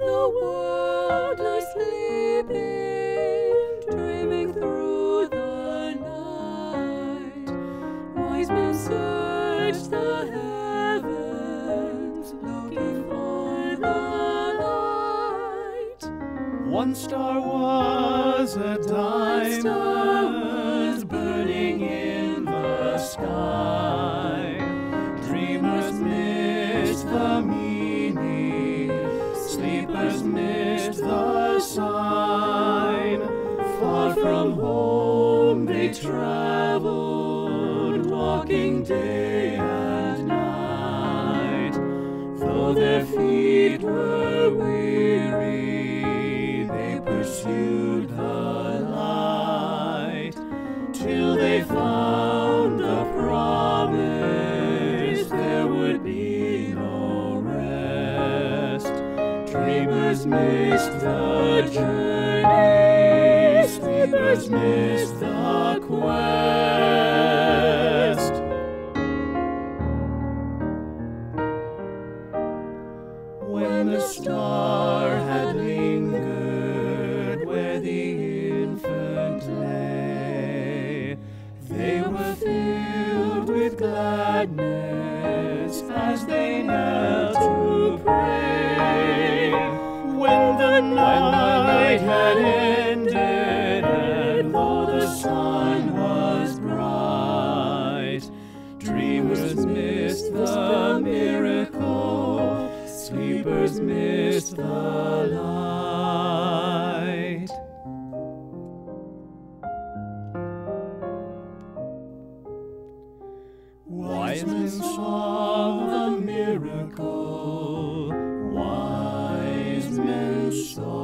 the world lies sleeping, dreaming through the night. Wise men search the heavens, looking for the light. One star was a diamond burning in the sky. Dreamers missed the meaning, sleepers missed the sign. Far from home they traveled, walking day and night. Though their feet were weary, they pursued the light, till they found the promise there would be no rest. Dreamers missed the journey, sleepers missed the quest. When the star had lingered where the infant lay, they were filled with gladness as they knelt to pray. When the night had ended, and though the sun was bright, dreamers missed the miracle, sleepers missed the light. Wise men saw the miracle, wise men saw